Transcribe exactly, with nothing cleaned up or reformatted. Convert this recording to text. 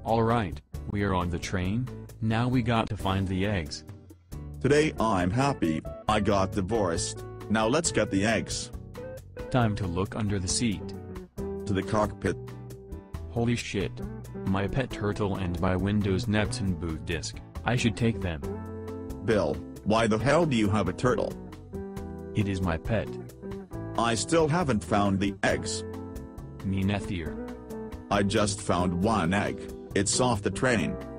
Alright, we are on the train, now we got to find the eggs. Today I'm happy, I got divorced, now let's get the eggs. Time to look under the seat. To the cockpit. Holy shit. My pet turtle and my Windows Neptune boot disk, I should take them. Bill, why the hell do you have a turtle? It is my pet. I still haven't found the eggs. Me neither. I just found one egg, it's off the train.